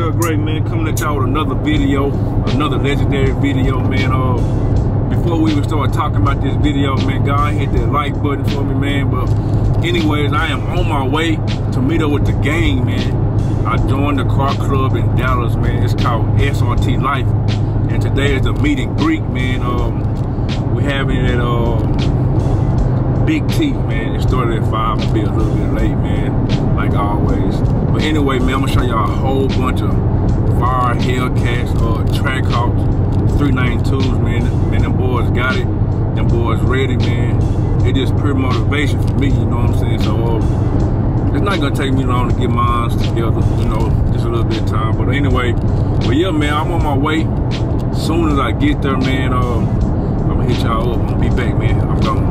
Real Great, man, coming at y'all with another video, another legendary video, man. Before we even start talking about this video, man, go ahead and hit that like button for me, man. But anyways, I am on my way to meet up with the gang, man. I joined the car club in Dallas, man. It's called SRT Life, and today is a meet and greet, man. We having it at Big T, man. It started at 5. I'll be a little bit late, man, like always. But anyway, man, I'm gonna show y'all a whole bunch of fire Hellcats, Trackhawks, 392s, man. Man, them boys got it. Them boys ready, man. It just pure motivation for me, you know what I'm saying? So it's not gonna take me long to get mine together, you know, just a little bit of time. But anyway, yeah, man, I'm on my way. As soon as I get there, man, I'm gonna hit y'all up. I'm gonna be back, man. I'm gone.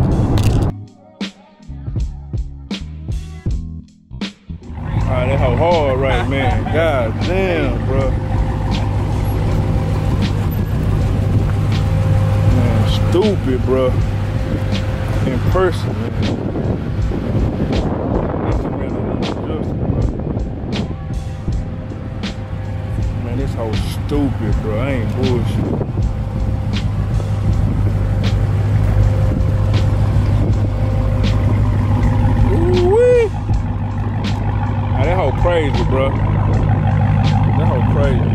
Alright, that hoe hard right, man. God damn, bro. Man, stupid, bro. In person, man. Man, this hoe stupid, bro. I ain't bullshit. That hoe crazy, bro. That hoe crazy.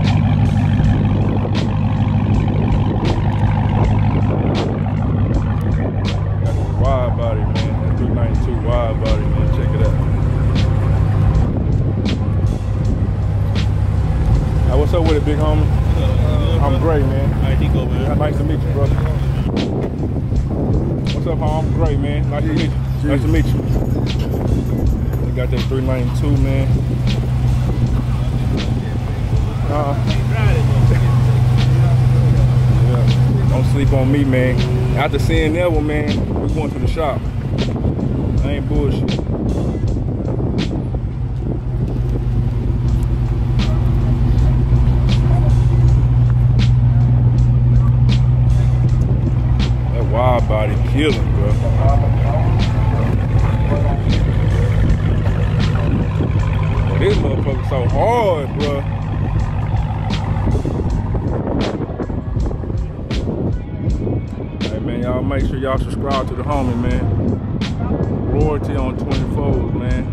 Got this wide body, man. That 392 wide body, man. Check it out. Hey, what's up with it, big homie? I'm great, man. Alright, he go, man. Nice to meet you, brother. What's up, homie? I'm great, man. Nice to meet you. Nice to meet you. Got that 392, man. Yeah. Don't sleep on me, man. After seeing that one, man, we going to the shop. I ain't bullshit. That wide body killing, bro. This motherfucker so hard, bro. Hey, man, y'all make sure y'all subscribe to the homie, man. Royalty on 24s, man.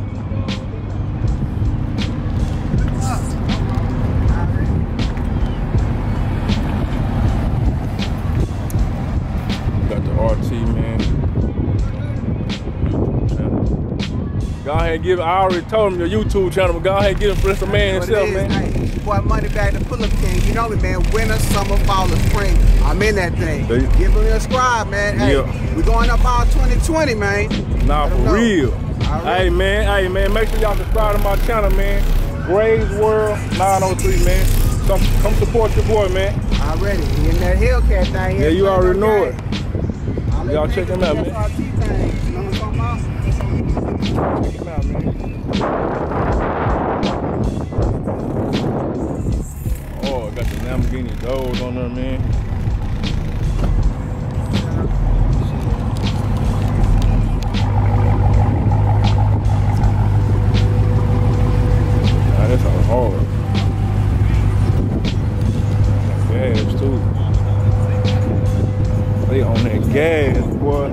Got the RT, man. Go ahead and give him, I already told him your YouTube channel, but go ahead and give him for the man himself, man. Hey, boy, money back to pull up king. You know me, man. Winter, summer, fall, or spring. I'm in that thing. Give him a subscribe, man. Hey, yeah. We going up all 2020, man. Nah, for real. Hey, man, make sure y'all subscribe to my channel, man. Graves World 903, man. Come support your boy, man. Already. He in that Hellcat thing. Yeah, you already know it. Y'all check him out, man. You know what I'm talking about? Check him out, man. Oh, I got the Lamborghini Gold on there, man. Nah, that's all hard. Gas, too. They on that gas, boy.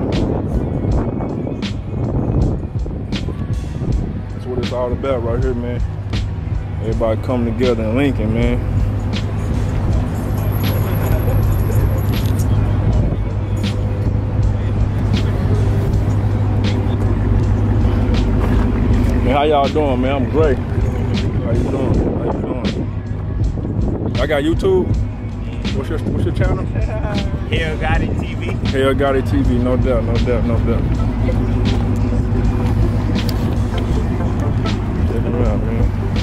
It's all about right here, man. Everybody coming together in Lincoln, man. Man, how y'all doing, man? I'm great. How you doing? How you doing? I got YouTube. What's your channel? Hell Got It TV. Hell Got It TV, no doubt, no doubt, no doubt. Check him out, man.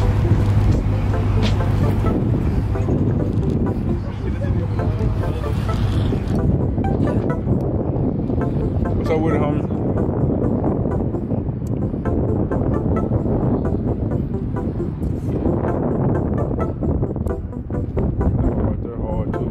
What's up with it, homie? Right there hard too.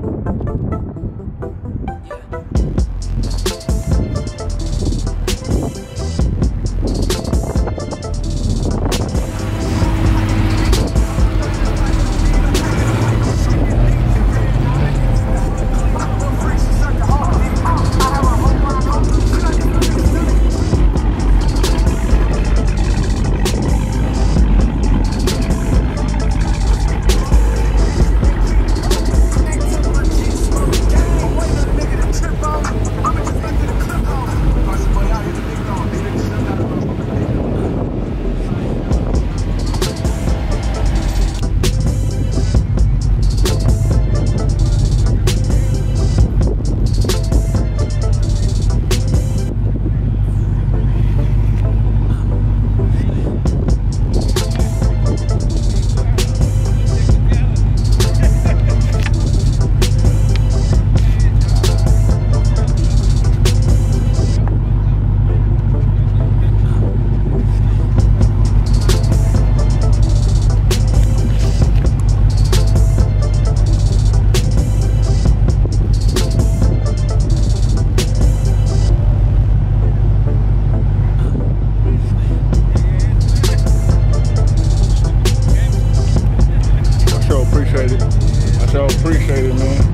sure appreciate it, man.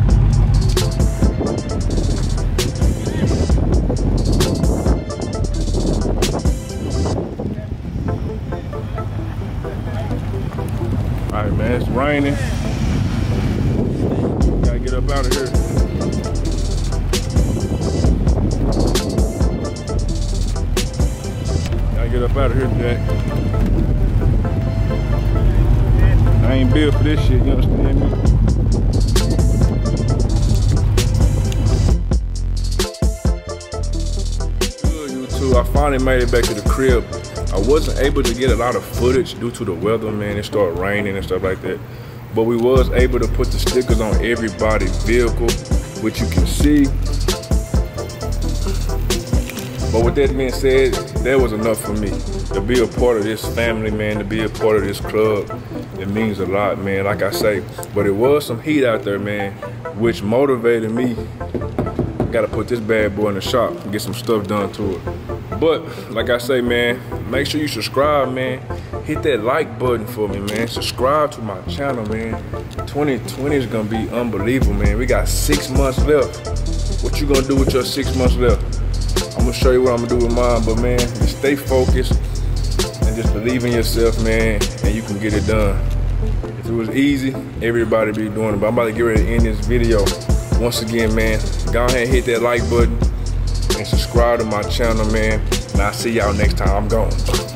All right, man, it's raining. Gotta get up out of here. Gotta get up out of here, Jack. I ain't built for this shit, you understand me? Good, YouTube. I finally made it back to the crib. I wasn't able to get a lot of footage due to the weather, man. It started raining and stuff like that. But we was able to put the stickers on everybody's vehicle, which you can see. But with that being said, that was enough for me. To be a part of this family, man, to be a part of this club, it means a lot, man, like I say. But it was some heat out there, man, which motivated me. Gotta put this bad boy in the shop and get some stuff done to it. But, like I say, man, make sure you subscribe, man. Hit that like button for me, man. Subscribe to my channel, man. 2020 is gonna be unbelievable, man. We got 6 months left. What you gonna do with your 6 months left? I'm gonna show you what I'm gonna do with mine, but man, just stay focused and just believe in yourself, man, and you can get it done. If it was easy, everybody be doing it, but I'm about to get ready to end this video. Once again, man, go ahead and hit that like button and subscribe to my channel, man, and I'll see y'all next time. I'm gone.